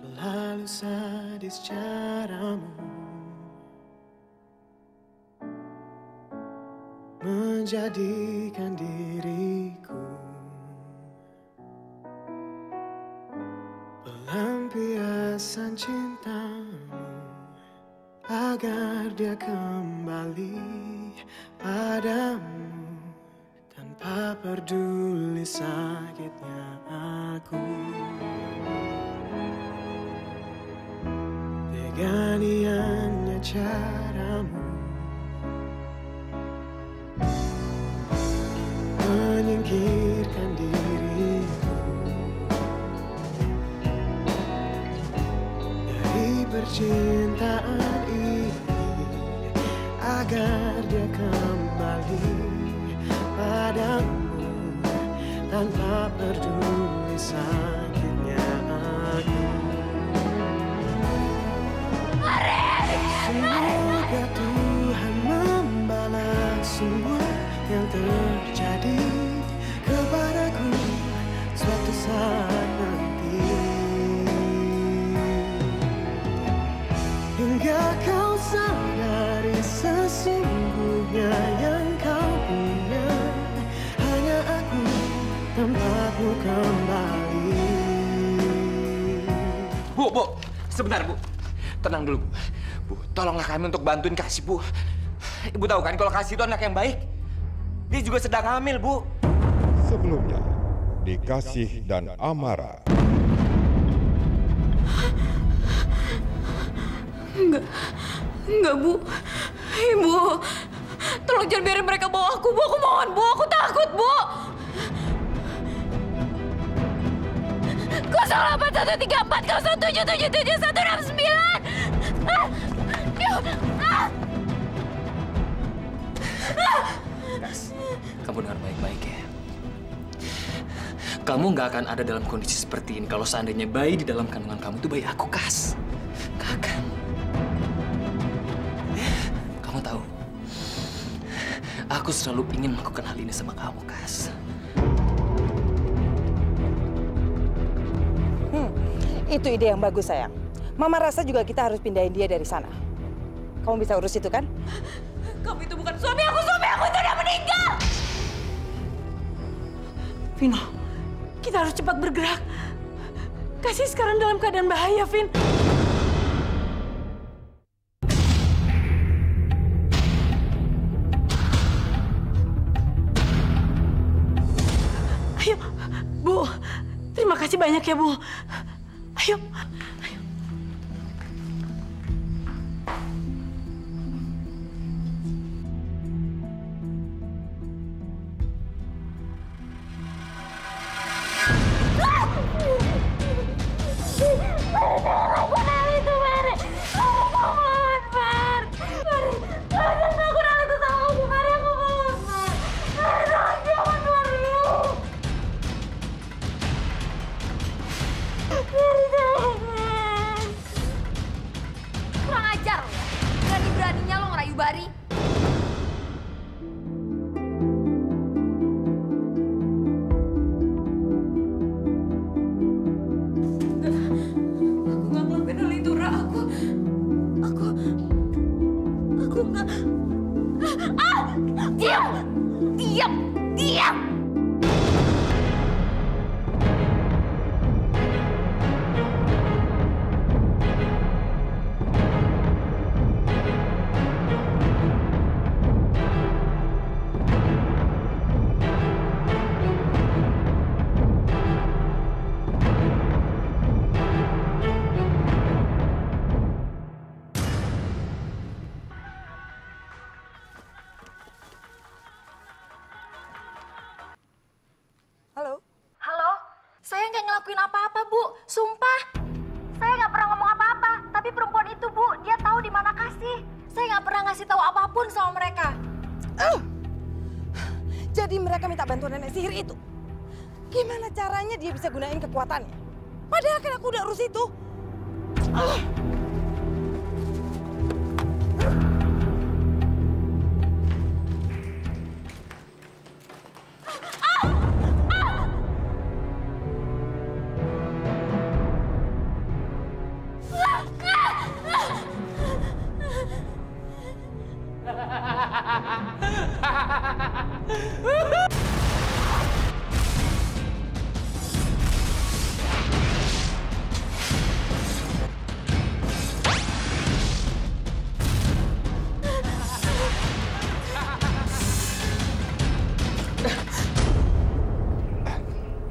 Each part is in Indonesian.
Lalu sadis caramu menjadikan diriku pelampiasan cintamu agar dia kembali padamu tanpa peduli sakitnya aku. Teganiannya caramu menyingkirkan diriku dari percintaan ini agar dia kembali padamu tanpa peduli sakitnya aku. Semoga Tuhan membalas semua yang terjadi kepadaku suatu saat nanti, hingga kau sadari sesungguhnya yang kau punya hanya aku, tempatmu kembali. Bu, sebentar Bu, tenang dulu Bu. Bu, tolonglah kami untuk bantuin Kasih Bu. Ibu tahu kan kalau Kasih itu anak yang baik. Dia juga sedang hamil Bu. Sebelumnya di Kasih dan Amara. Enggak Bu. Ibu, tolong jangan biarin mereka bawa aku Bu. Aku mohon Bu, aku takut Bu. 08134077777169. Kas, kamu dengar baik-baik ya. Kamu nggak akan ada dalam kondisi seperti ini kalau seandainya bayi di dalam kandungan kamu itu bayi aku, Kas. Nggak akan. Kamu tahu, aku selalu ingin melakukan hal ini sama kamu, Kas. Itu ide yang bagus, sayang. Mama rasa juga kita harus pindahin dia dari sana. Kamu bisa urus itu kan? Kamu itu bukan suami aku itu udah meninggal. Vino, kita harus cepat bergerak. Kasih sekarang dalam keadaan bahaya, Vin. Ayo, Bu. Terima kasih banyak ya, Bu. Ayo. Kurang ajar lo. Berani-beraninya lo ngerayu Bari. Aku nggak ngelakuin hal itu, Ra. Aku nggak. Diam! Diam! Diam! Halo? Halo? Saya nggak ngelakuin apa-apa, Bu. Sumpah. Saya nggak pernah ngomong apa-apa. Tapi perempuan itu, Bu, dia tahu di mana Kasih. Saya nggak pernah ngasih tahu apapun sama mereka. Jadi mereka minta bantuan nenek sihir itu. Gimana caranya dia bisa gunain kekuatannya? Padahal kan aku udah urus itu.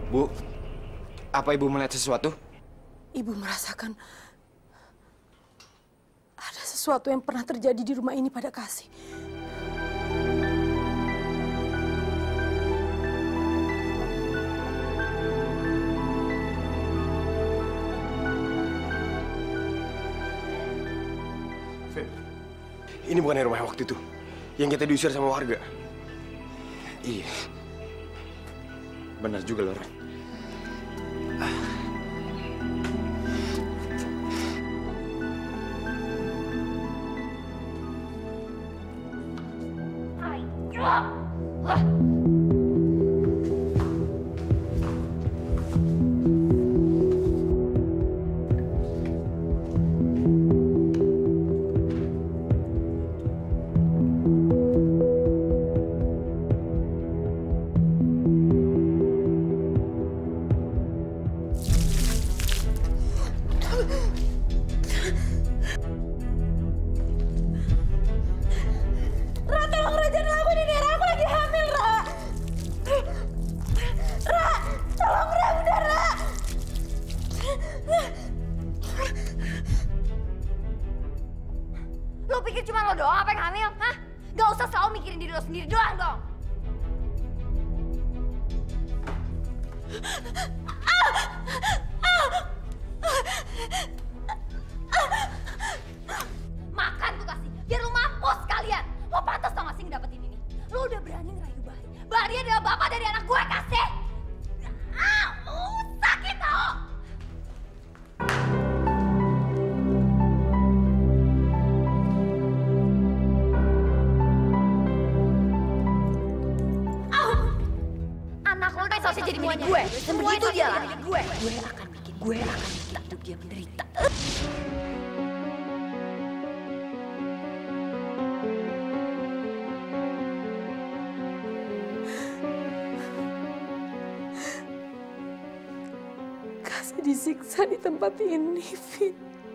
Bu, apa Ibu melihat sesuatu? Ibu merasakan ada sesuatu yang pernah terjadi di rumah ini pada Kasih. Ini bukan rumah waktu itu yang kita diusir sama warga. Iya. Benar juga, Laura. Lo pikir cuma lo doang apa yang hamil? Hah? Gak usah selalu mikirin diri lo sendiri doang dong. Makan tuh Kasih, biar lo mampus kalian. Lo pantas tau gak sih ngedapetin ini? Lo udah berani ngerayu Bari. Bari adalah bapak dari anak gue, Kasih. Sakit tau. Anak lo kan seharusnya jadi milik gue. Dan begitu dia lari gue akan bikin hidup dia menderita. Kasih disiksa di tempat ini, Vin.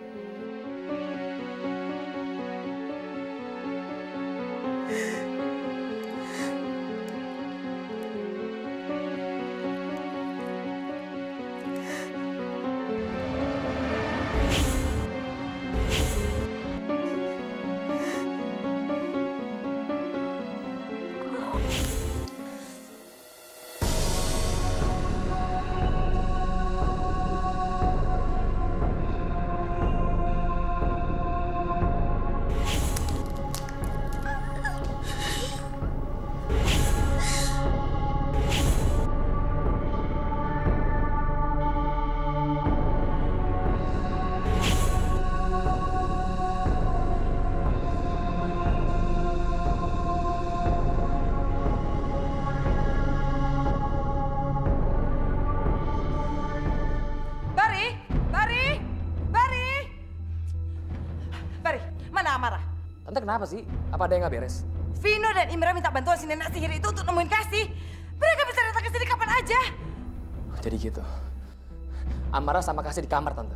Tante kenapa sih? Apa ada yang nggak beres? Vino dan Imra minta bantuan si nenek sihir itu untuk nemuin Kasih. Mereka bisa datang ke sini kapan aja. Jadi gitu. Amara sama Kasih di kamar, Tante.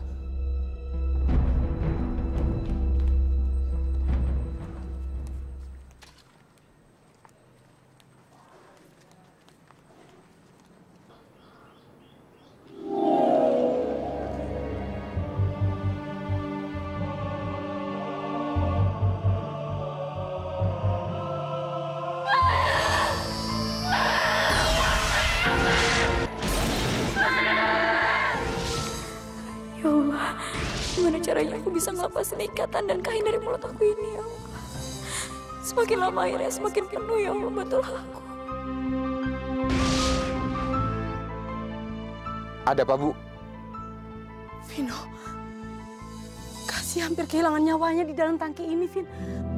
Ya Allah, gimana caranya aku bisa ngelepasin ikatan dan kain dari mulut aku ini, ya Allah. Semakin lama airnya semakin penuh, ya Allah, betul aku. Ada apa, Bu? Vino, Kasih hampir kehilangan nyawanya di dalam tangki ini, Vin.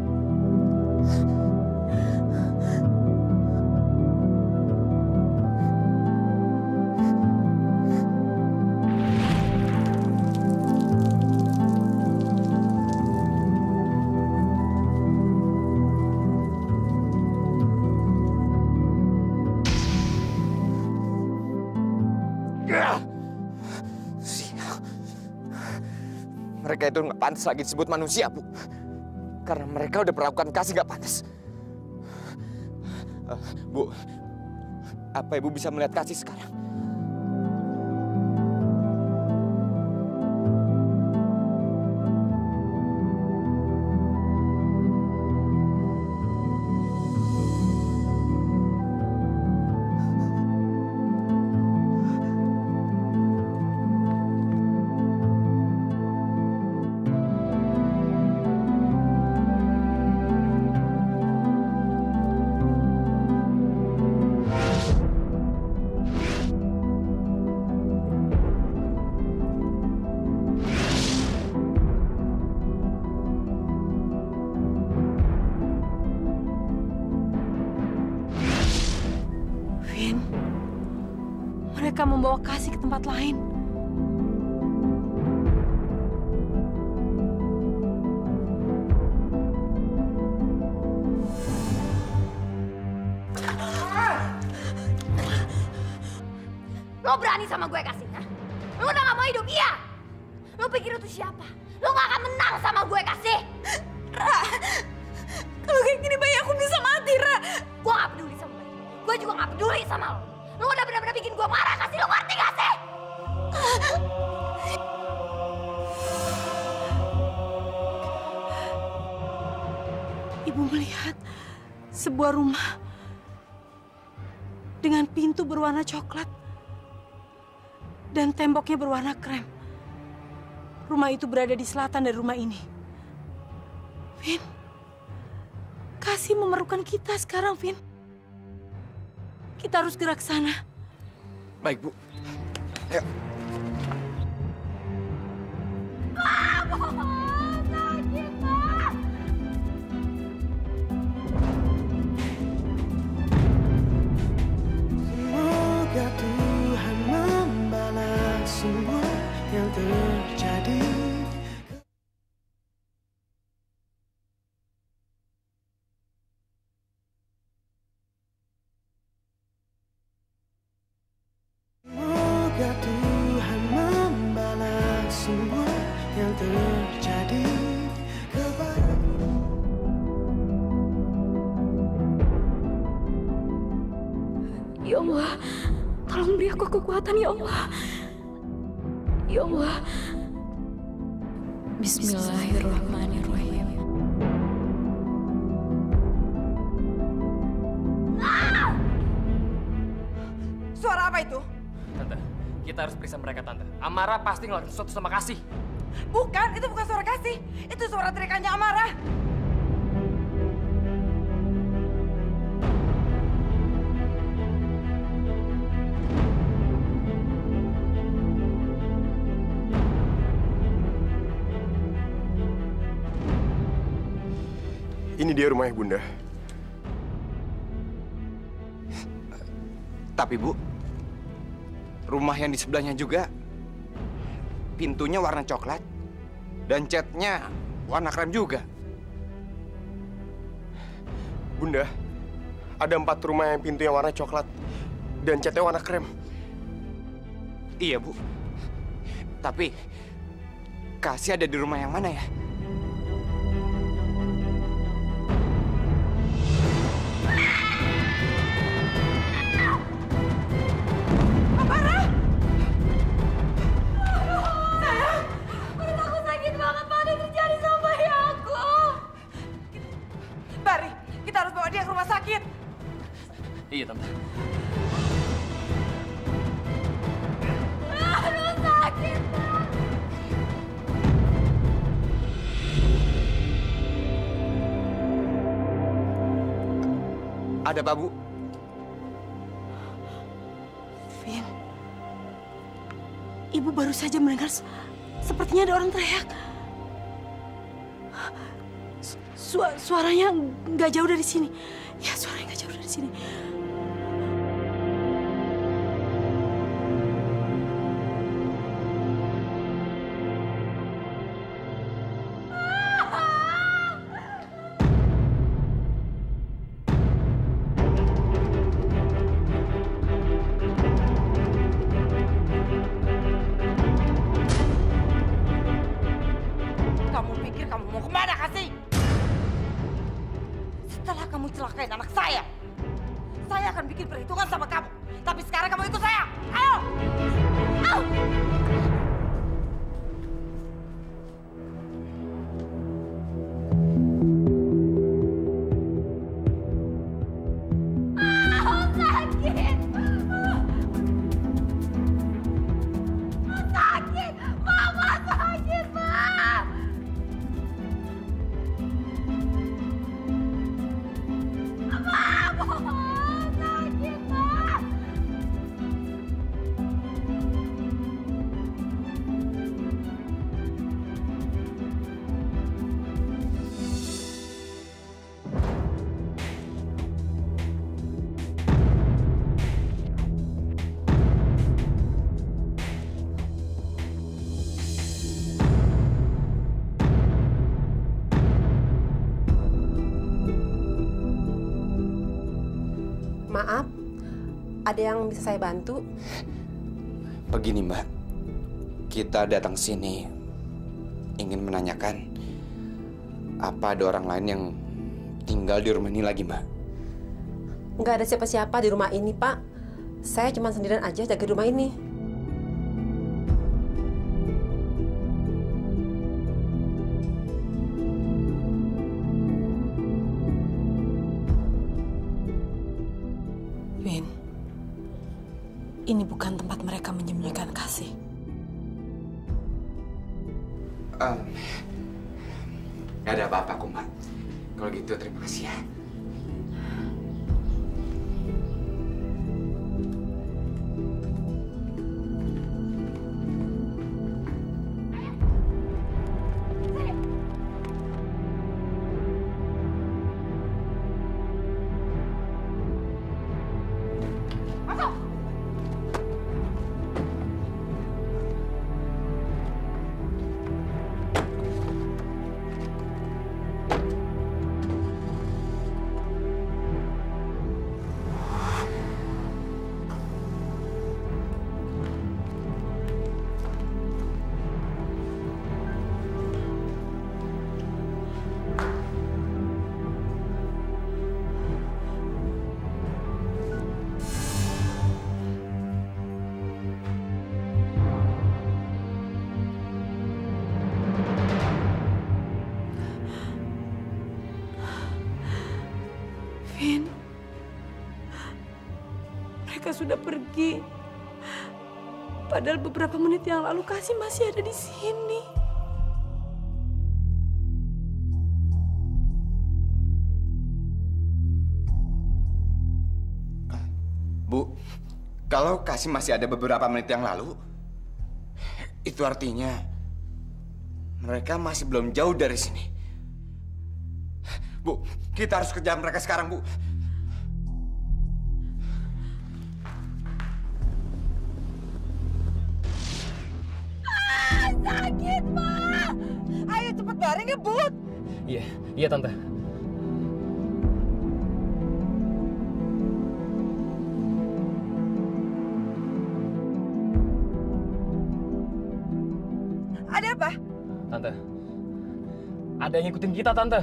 Mereka itu nggak pantas lagi disebut manusia, Bu. Karena mereka udah perlakukan Kasih nggak pantas. Bu, apa Ibu bisa melihat Kasih sekarang? mereka membawa Kasih ke tempat lain. Lo berani sama gue, Kasih? Hah? Lo udah gak mau hidup, iya? Lo pikir itu siapa? Lo gak akan menang sama gue, Kasih. Ra, kalau kayak gini bayi aku bisa mati, Ra. Gue gak peduli sama bayi. Gue juga gak peduli sama lo. Lo udah benar-benar bikin gue marah, Kasih. Lo ngerti gak sih? Ibu melihat sebuah rumah dengan pintu berwarna coklat dan temboknya berwarna krem. Rumah itu berada di selatan dari rumah ini. Vin, Kasih memerlukan kita sekarang, Vin. Kita harus gerak ke sana. Baik, Bu. Ayo. Semoga Tuhan membalas semua yang terjadi. Semoga Tuhan membalas semua yang terjadi kepadamu. Ya Allah, tolong beri aku kekuatan, ya Allah. Ya Allah. Bismillahirrahmanirrahim. Suara apa itu? Tante, kita harus periksa mereka, Tante. Amara pasti ngelakuin sesuatu sama Kasih. Bukan, itu bukan suara Kasih. Itu suara teriakannya Amara. Ini dia rumahnya Bunda. Tapi, Bu, rumah yang di sebelahnya juga pintunya warna coklat dan catnya warna krem juga. Bunda, ada 4 rumah yang pintunya warna coklat dan catnya warna krem. Iya, Bu. Tapi Kasih ada di rumah yang mana ya? Iya, Tante. Aduh, sakit, Bang. Ada apa, Bu? Vin, Ibu baru saja mendengar sepertinya ada orang teriak. Suaranya nggak jauh dari sini. Ya, suaranya nggak jauh dari sini. Kamu pikir kamu mau kemana, Kasih? Setelah kamu celakain anak saya akan bikin perhitungan sama kamu. Tapi sekarang kamu ikut saya. Ayo! Ayo! Sakit! Sakit! Mama sakit, Bang! Mama! Sakit, Bang! ada yang bisa saya bantu? Begini Mbak, kita datang sini ingin menanyakan apa ada orang lain yang tinggal di rumah ini lagi Mbak? Nggak ada siapa-siapa di rumah ini, Pak. Saya cuma sendirian aja jaga rumah ini. Vin, ini bukan tempat mereka menyembunyikan kasih. Gak ada apa-apa kok Mbak. Kalau gitu terima kasih ya. Vin, mereka sudah pergi. Padahal beberapa menit yang lalu Kasih masih ada di sini. Bu, kalau Kasih masih ada beberapa menit yang lalu, itu artinya mereka masih belum jauh dari sini. Bu, kita harus kejar mereka sekarang, Bu. Sakit, Ma! Ayo cepet baring ya, Bud! Iya Tante. Ada apa? Tante, ada yang ngikutin kita, Tante.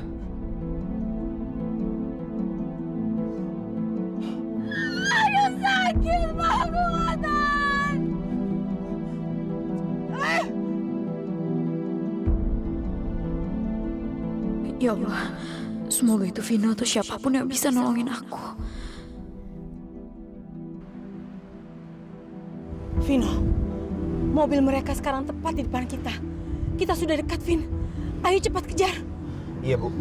Aduh, sakit banget! Ya Allah, semoga itu Vino atau siapapun yang bisa nolongin aku. Vino, mobil mereka sekarang tepat di depan kita. Kita sudah dekat, Vin. Ayo cepat kejar. Iya, Bu.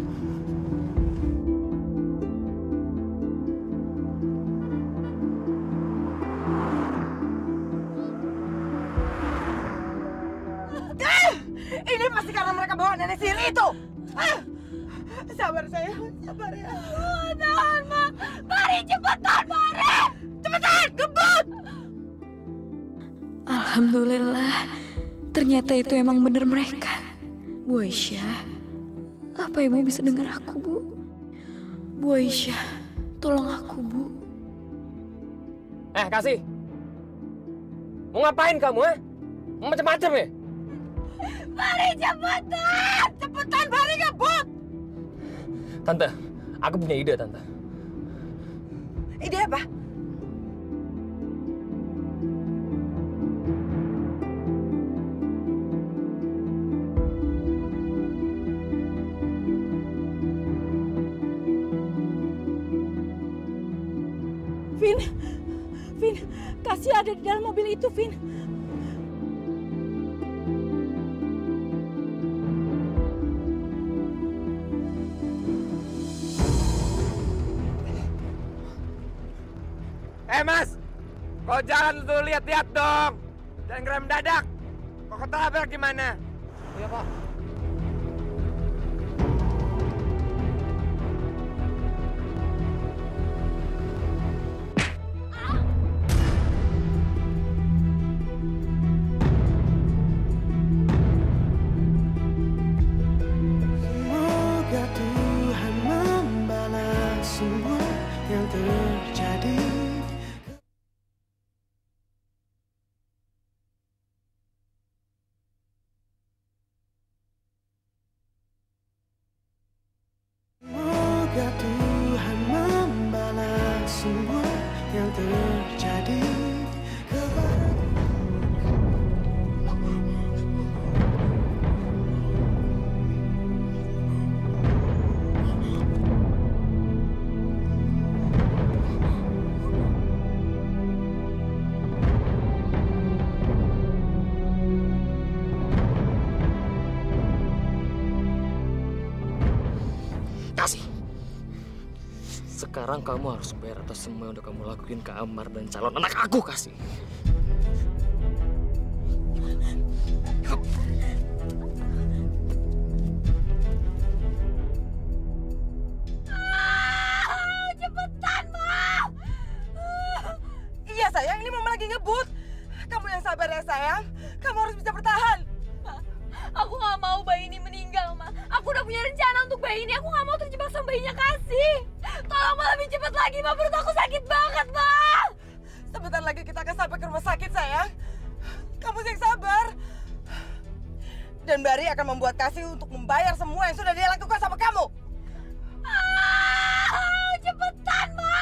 Ini pasti karena mereka bawa nenek sihir itu. Sabar sayang, sabar ya. Tahan, Ma. Mari cepetan, mari. Cepetan, gebut. Alhamdulillah, ternyata itu emang bener mereka. Bu Aisyah, apa ibu bisa dengar aku, Bu? Bu Aisyah, tolong aku, Bu. Kasih. Mau ngapain kamu, Mau macam-macam ya? Mari cepetan, cepetan, mari gebut. Tante, aku punya ide, Tante. Ide apa? Vin, Kasih ada di dalam mobil itu, Vin. Mas, kau jalan tuh lihat-lihat dong. Jangan geram mendadak. Kok ketabrak gimana? Iya, Pak. Semoga Tuhan membalas semua yang terjadi. sekarang kamu harus bayar atas semua yang udah kamu lakuin ke Amar dan calon anak aku, Kasih. Cepetan, Ma! Iya, sayang. Ini Mama lagi ngebut. Kamu yang sabar ya, sayang. Kamu harus bisa bertahan. Aku nggak mau bayi ini meninggal, Ma. Aku udah punya rencana untuk bayi ini. Aku nggak mau terjebak sama bayinya Kasih. Tolong, Ma, lebih cepat lagi, Ma. Perut aku sakit banget, Ma. Sebentar lagi kita akan sampai ke rumah sakit, sayang. Kamu yang sabar. Dan Bari akan membuat Kasih untuk membayar semua yang sudah dia lakukan sama kamu. Cepetan, Ma.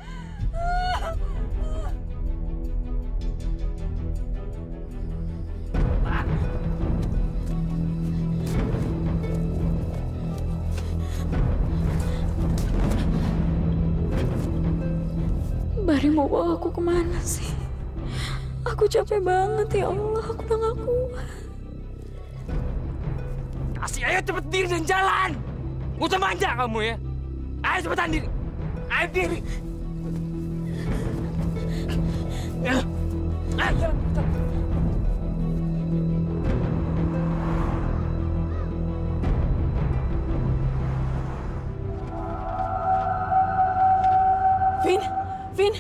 Bari mau bawa aku kemana sih? Aku capek banget, ya Allah. Aku udah gak kuat. Kasih, ayo cepet diri dan jalan. Gak usah manja kamu ya. Ayo cepetan diri. Ayo diri. Ayo. Ayo. Vin,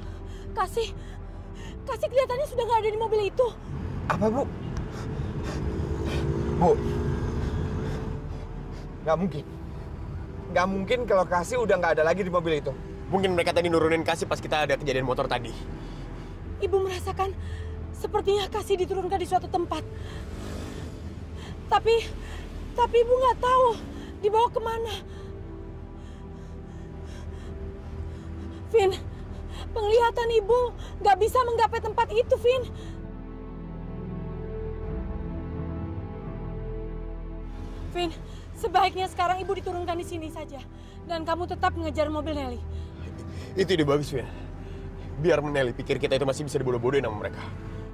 Kasih kelihatannya sudah nggak ada di mobil itu. Apa, Bu? Bu, nggak mungkin. Nggak mungkin kalau Kasih udah nggak ada lagi di mobil itu. Mungkin mereka tadi nurunin Kasih pas kita ada kejadian motor tadi. Ibu merasakan sepertinya Kasih diturunkan di suatu tempat. Tapi Ibu nggak tahu dibawa kemana. Vin, penglihatan Ibu nggak bisa menggapai tempat itu, Vin. Vin, sebaiknya sekarang Ibu diturunkan di sini saja. Dan kamu tetap mengejar mobil Nelly. Itu ide bagus, Vin. Biar Nelly pikir kita itu masih bisa dibodoh-bodohin sama mereka.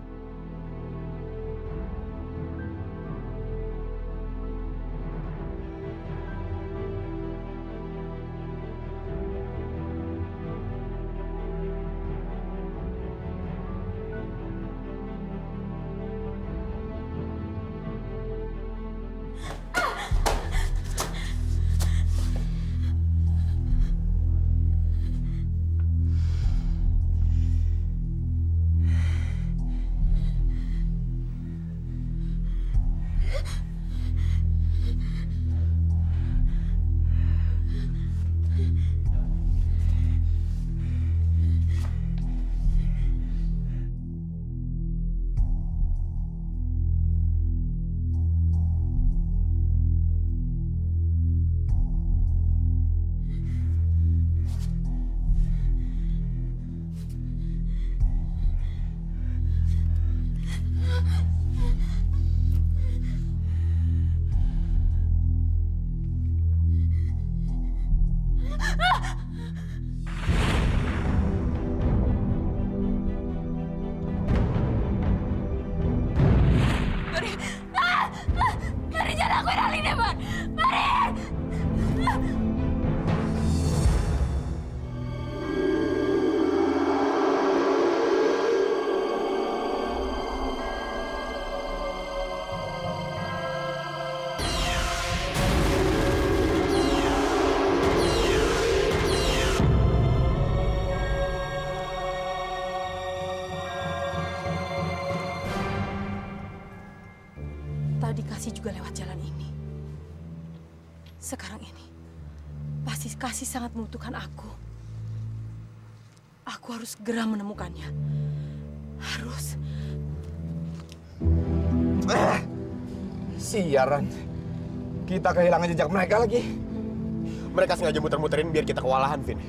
Mari jangan lakuin hal ini, Bang. Mari. Tadi Kasih juga lewat jalan ini. Sekarang ini, pasti Kasih sangat membutuhkan aku. Aku harus segera menemukannya. Harus. Siaran. Kita kehilangan jejak mereka lagi. Mereka sengaja muter-muterin biar kita kewalahan, Vin.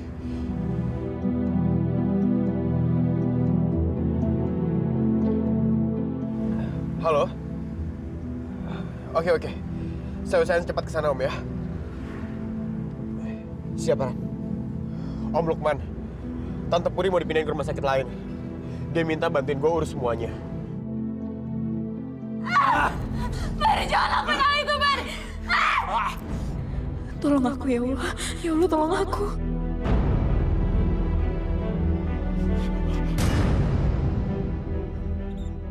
Halo? Oke. Saya usahain cepat ke sana, Om ya. Siapa, Ran? Om Lukman. Tante Puri mau dipindahin ke rumah sakit lain. Dia minta bantuin gue urus semuanya. Bari, jangan lakuin hal itu, Bari. Tolong aku, ya Allah. Ya Allah, tolong aku.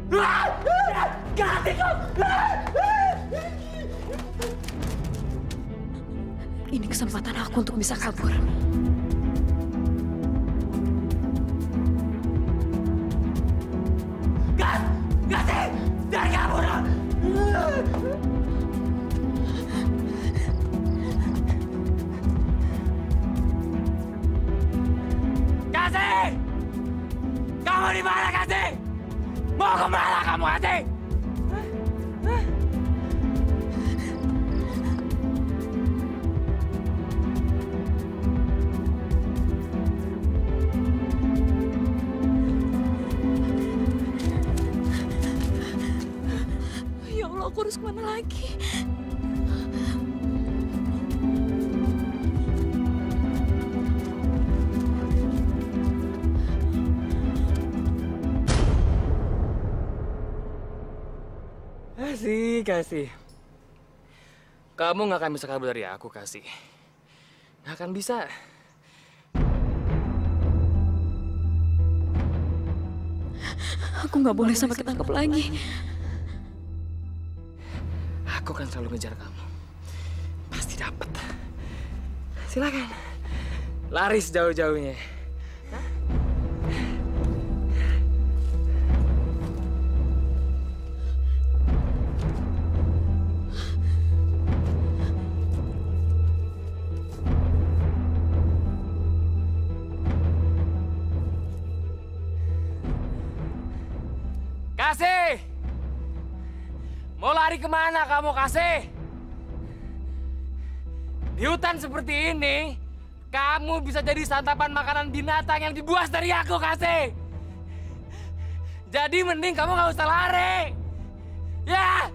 Kasih kau! Ini kesempatan aku untuk bisa kabur. Kasih! Jangan kabur! Kasih! Kamu di mana, Kasih? Mau kemana kamu, Kasih? Ya Allah, aku harus kemana lagi? Kasih. Kamu nggak akan bisa kabur dari aku, Kasih. Nggak akan bisa. Aku nggak boleh sampai ketangkep lagi. Aku akan selalu ngejar kamu. Pasti dapat. Silakan. Lari sejauh-jauhnya. Kasih! Mau lari kemana kamu, Kasih? Di hutan seperti ini, kamu bisa jadi santapan makanan binatang yang dibuas dari aku, Kasih. Jadi mending kamu nggak usah lari. Ya!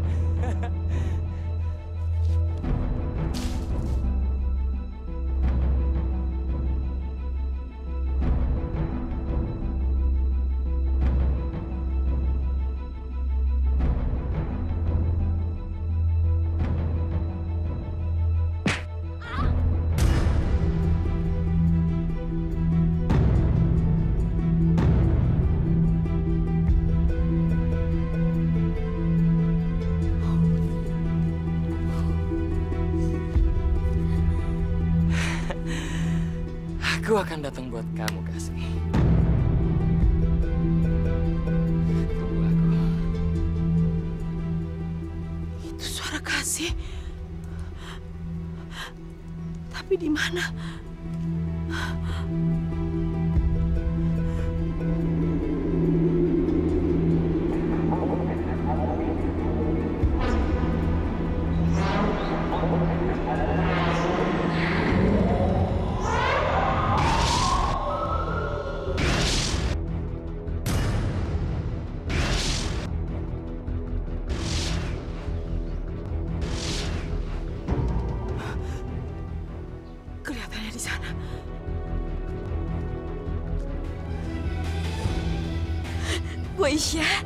Aku akan datang buat kamu, Kasih. Tunggu aku. Itu suara Kasih. Tapi di mana? Kelihatannya di sana. Bu Aisyah.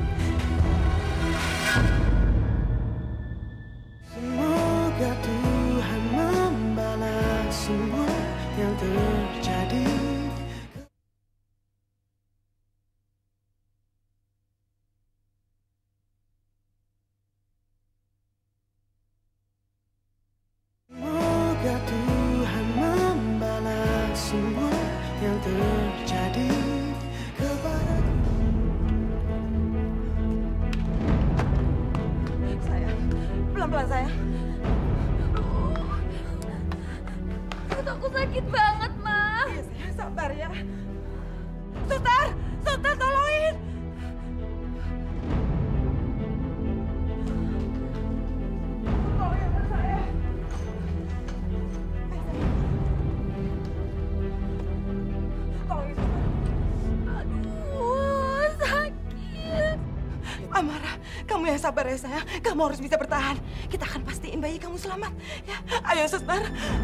Semoga Tuhan membalas semua yang terjadi. Semoga Tuhan membalas semua yang terjadi kepadaku. Sayang, pelan-pelan sayang. Perut aku sakit banget, Ma. Iya sayang, sabar ya. Suster, suster tolongin. Tolongin saya. Tolongin suster. Aduh, sakit. Amara, kamu yang sabar ya sayang. Kamu harus bisa bertahan. Kita akan pastiin bayi kamu selamat. Ya, ayo suster.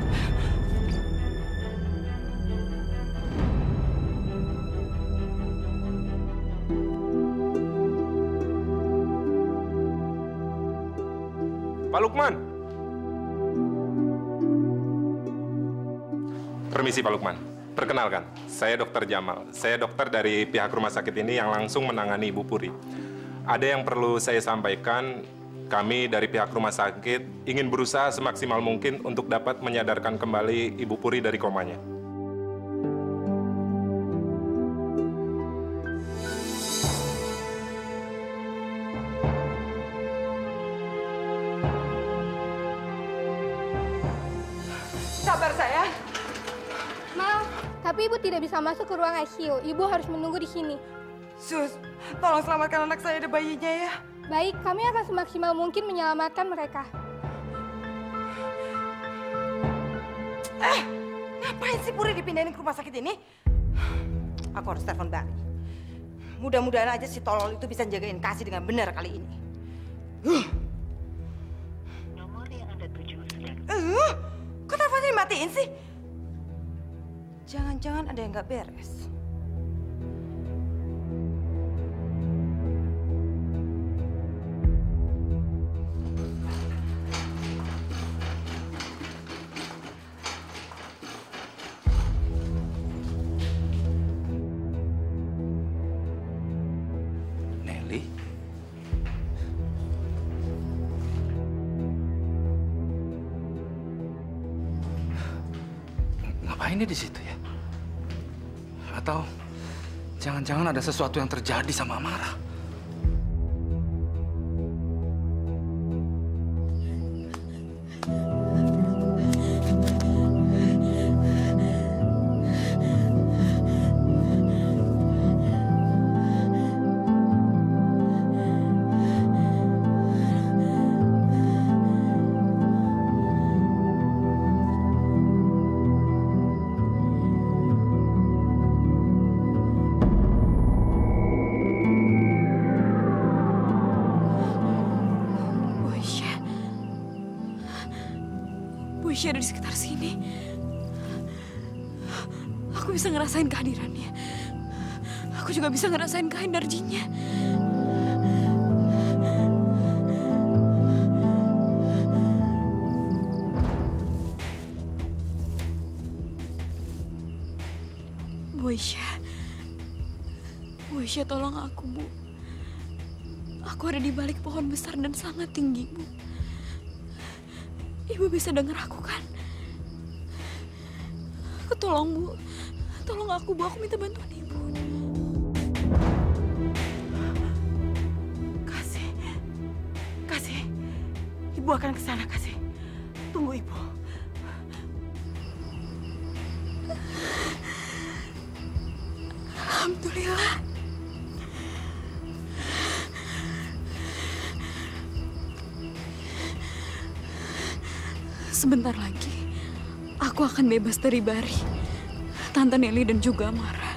Pak Lukman. Permisi, Pak Lukman. Perkenalkan, saya Dokter Jamal. Saya dokter dari pihak rumah sakit ini yang langsung menangani Ibu Puri. Ada yang perlu saya sampaikan, kami dari pihak rumah sakit ingin berusaha semaksimal mungkin untuk dapat menyadarkan kembali Ibu Puri dari komanya. Sabar sayang. Maaf, tapi ibu tidak bisa masuk ke ruang ICU. Ibu harus menunggu di sini. Sus, tolong selamatkan anak saya dan bayinya ya. Baik, kami akan semaksimal mungkin menyelamatkan mereka. Ngapain sih Puri dipindahin ke rumah sakit ini? Aku harus telepon Bari. Mudah-mudahan aja si tolol itu bisa jagain Kasih dengan benar kali ini. Nomor yang Anda tuju sedang... Kok teleponnya dimatiin sih? Jangan-jangan ada yang nggak beres. Nelly? Ngapain dia di situ ya? Atau jangan-jangan ada sesuatu yang terjadi sama Amara? Buisha ada di sekitar sini. Aku bisa ngerasain kehadirannya. Aku juga bisa ngerasain energinya. Buisha, tolong aku, Bu. Aku ada di balik pohon besar dan sangat tinggi, Bu. Ibu bisa dengar aku kan? Tolong, Bu. Tolong aku, Bu. Aku minta bantuan Ibu. Kasih. Ibu akan ke sana, Kasih. Tunggu Ibu. Alhamdulillah. Sebentar lagi, aku akan bebas dari Bari, Tante Nelly dan juga Amara.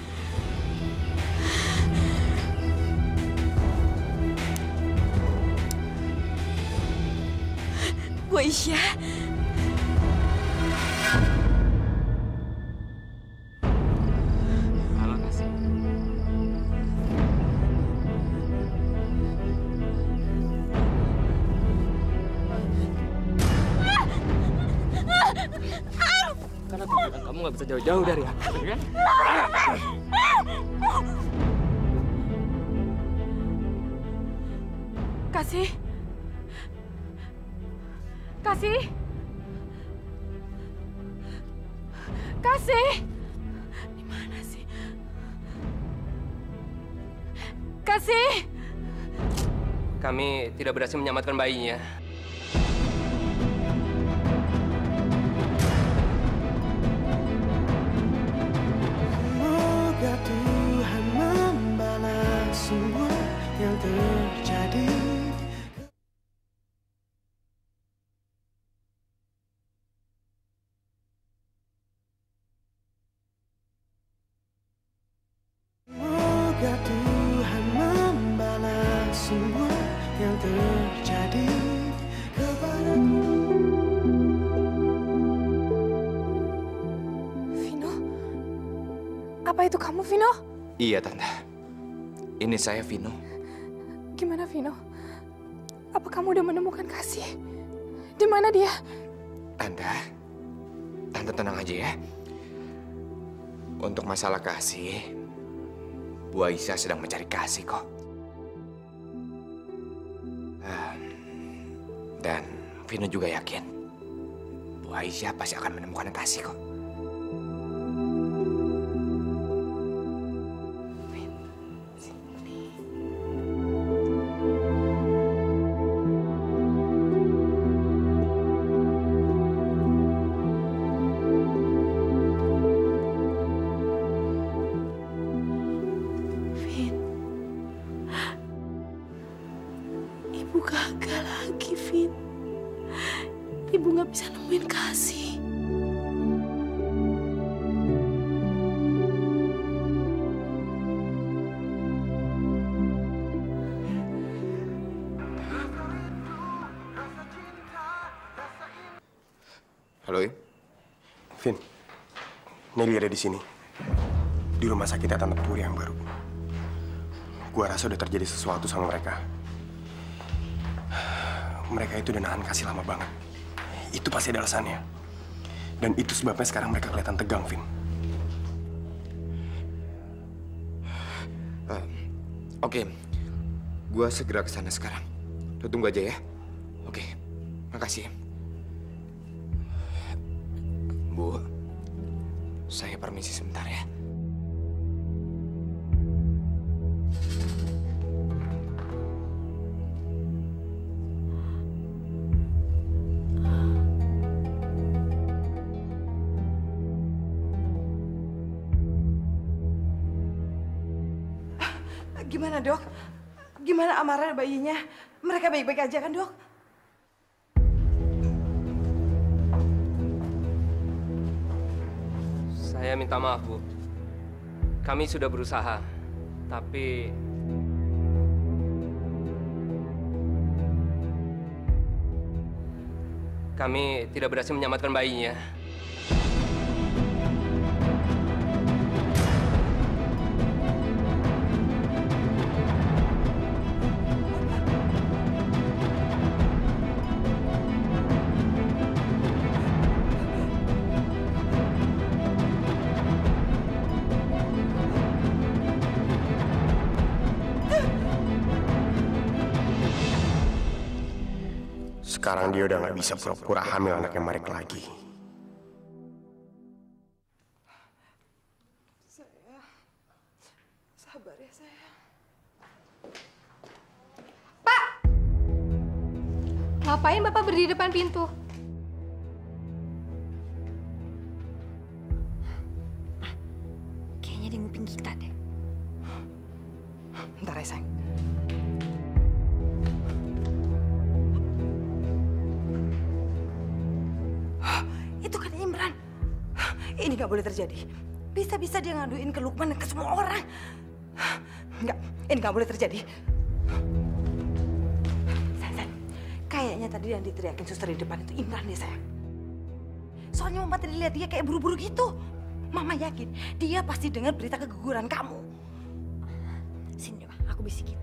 Buisha. Halo, Kasih. Karena aku bilang kamu nggak bisa jauh-jauh dari aku, kan? Kasih. Di mana sih? Kasih. Kami tidak berhasil menyelamatkan bayinya. Semoga Tuhan membalas semua yang terjadi. Semoga Tuhan membalas semua yang terjadi kepadaku. Vino? Apa itu kamu, Vino? Iya, Tante. Ini saya, Vino. Gimana, Vino? Apa kamu udah menemukan Kasih? Di mana dia? Tante tenang aja ya. Untuk masalah kasih, Bu Aisyah sedang mencari kasih kok. Dan Vino juga yakin Bu Aisyah pasti akan menemukan kasih kok. Ibu gagal lagi, Vin. Ibu nggak bisa nemuin kasih. Halo, Vin. Nelly ada di sini. Di rumah sakit Tante Puri yang baru. Gua rasa udah terjadi sesuatu sama mereka. Mereka itu udah nahan kasih lama banget. Itu pasti ada alasannya. Dan itu sebabnya sekarang mereka kelihatan tegang, Vin. Oke, gua segera ke sana sekarang. Lo tunggu aja ya. Oke, makasih. Bu, saya permisi sebentar ya. Gimana, Dok? Gimana Amara bayinya? Mereka baik-baik aja kan, Dok? Saya minta maaf, Bu. Kami sudah berusaha, tapi kami tidak berhasil menyelamatkan bayinya. Sekarang dia udah nggak bisa pura-pura hamil anaknya Marek lagi. Sayang, sabar ya sayang. Pak! Ngapain Bapak berdiri di depan pintu? Kayaknya dia nguping kita deh. Bentar ya sayang. Itu kan Imran. Ini nggak boleh terjadi. Bisa-bisa dia ngaduin ke Lukman dan ke semua orang. Nggak, ini nggak boleh terjadi. Sayang, kayaknya tadi yang diteriakin suster di depan itu Imran deh sayang. Soalnya Mama tadi lihat dia kayak buru-buru gitu. Mama yakin dia pasti dengar berita keguguran kamu. Sini deh, aku bisikin.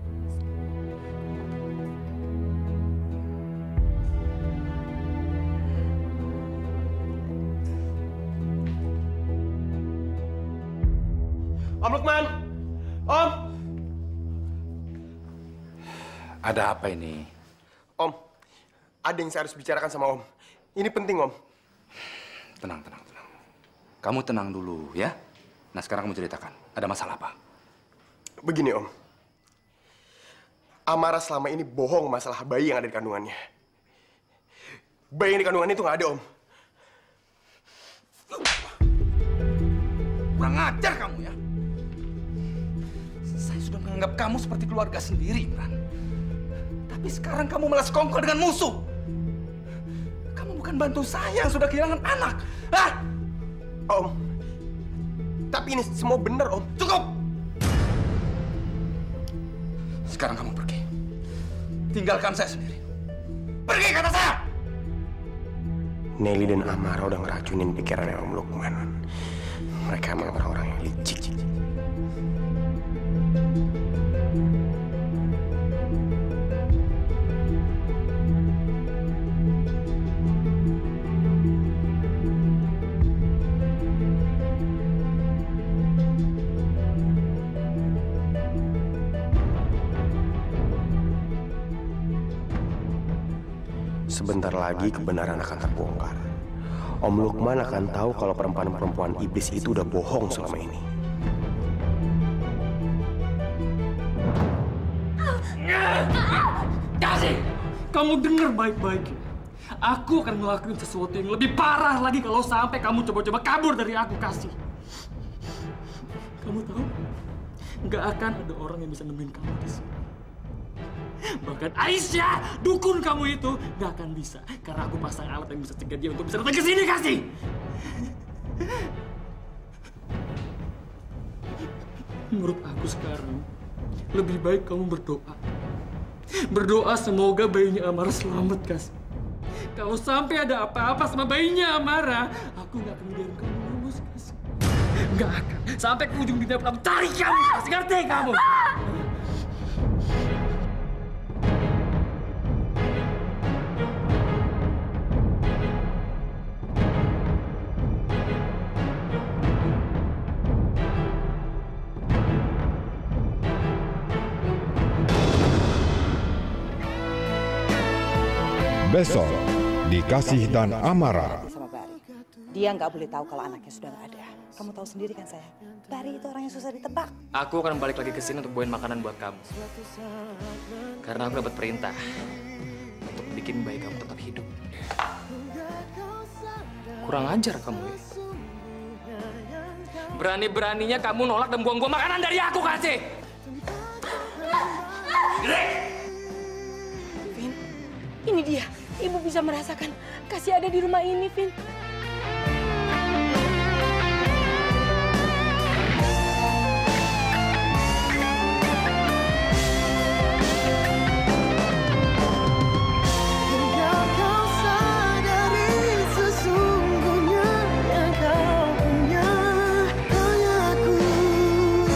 Om Lukman! Om! Ada apa ini? Om, ada yang saya harus bicarakan sama Om. Ini penting, Om. Tenang. Kamu tenang dulu, ya. Nah, sekarang kamu ceritakan. Ada masalah apa? Begini, Om. Amara selama ini bohong masalah bayi yang ada di kandungannya. Bayi yang di kandungannya itu nggak ada, Om. Kurang ajar kamu, ya. Saya sudah menganggap kamu seperti keluarga sendiri, Imran. Tapi sekarang kamu malah sekongkol dengan musuh. Kamu bukan bantu saya yang sudah kehilangan anak. Hah? Om, tapi ini semua benar, Om. Cukup! Sekarang kamu pergi. Tinggalkan saya sendiri. Pergi, kata saya! Nelly dan Amara udah ngeracunin pikirannya Om Lukman. Mereka emang orang-orang yang licik. Sebentar lagi kebenaran akan terbongkar. Om Lukman akan tahu kalau perempuan-perempuan iblis itu udah bohong selama ini. Kasih! Kamu dengar baik-baik. Aku akan ngelakuin sesuatu yang lebih parah lagi kalau sampai kamu coba-coba kabur dari aku, Kasih. Kamu tahu? Nggak akan ada orang yang bisa nemuin kamu di sini. Bahkan Aisyah, dukun kamu itu, nggak akan bisa. Karena aku pasang alat yang bisa cegah dia untuk bisa datang ke sini, Kasih. Menurut aku sekarang, lebih baik kamu berdoa. Berdoa semoga bayinya Amara selamat, Kasih. Kalau sampai ada apa-apa sama bayinya Amara, aku nggak akan biarin kamu lulus, Kasih. Nggak akan. Sampai ke ujung dunia kamu cari kamu, Kasih. Ngerti kamu? Besok, Dikasih dan Amara. Sama Bari. Dia nggak boleh tahu kalau anaknya sudah nggak ada. Kamu tahu sendiri kan sayang, Bari itu orang yang susah ditebak. Aku akan balik lagi ke sini untuk bawain makanan buat kamu. Karena aku dapat perintah untuk bikin bayi kamu tetap hidup. Kurang ajar kamu ya. Berani-beraninya kamu nolak dan buang-buang makanan dari aku, Kasih. Vin, ini dia. Ibu bisa merasakan Kasih ada di rumah ini, Vin.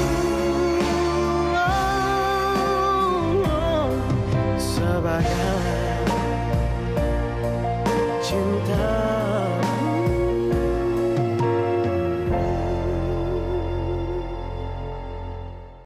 Sebagai